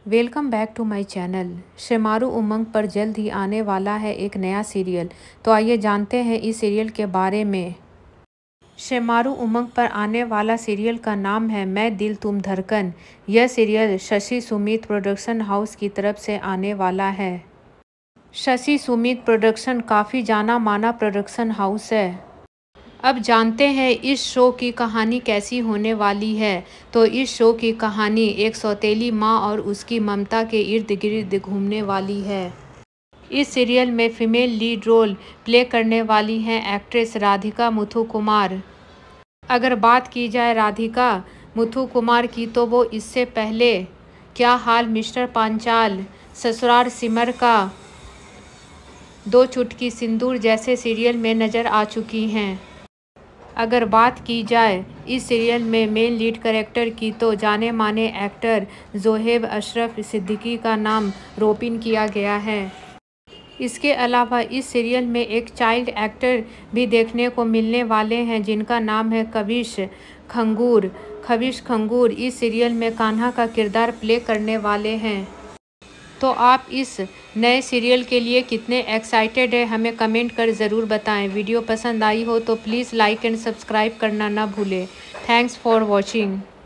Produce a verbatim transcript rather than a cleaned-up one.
Welcome back to my channel. Shemaroo Umang पर जल्द ही आने वाला है एक नया सीरियल। तो आइए जानते हैं इस सीरियल के बारे में। शेमारू उमंग पर आने वाला सीरियल का नाम है मैं दिल तुम धड़कन। यह serial Shashi Sumit production house की तरफ से आने वाला है। शशि सुमित प्रोडक्शन काफ़ी जाना माना प्रोडक्शन हाउस है। अब जानते हैं इस शो की कहानी कैसी होने वाली है। तो इस शो की कहानी एक सौतेली माँ और उसकी ममता के इर्द गिर्द घूमने वाली है। इस सीरियल में फीमेल लीड रोल प्ले करने वाली हैं एक्ट्रेस राधिका मुथुकुमार। अगर बात की जाए राधिका मुथुकुमार की तो वो इससे पहले क्या हाल मिस्टर पांचाल, ससुराल सिमर का, दो चुटकी सिंदूर जैसे सीरियल में नज़र आ चुकी हैं। अगर बात की जाए इस सीरियल में मेन लीड कैरेक्टर की तो जाने माने एक्टर जोहेब अशरफ सिद्दीकी का नाम रोपिन किया गया है। इसके अलावा इस सीरियल में एक चाइल्ड एक्टर भी देखने को मिलने वाले हैं जिनका नाम है कविश खंगूर। कविश खंगूर इस सीरियल में कान्हा का किरदार प्ले करने वाले हैं। तो आप इस नए सीरियल के लिए कितने एक्साइटेड हैं हमें कमेंट कर ज़रूर बताएं। वीडियो पसंद आई हो तो प्लीज़ लाइक एंड सब्सक्राइब करना ना भूलें। Thanks for watching.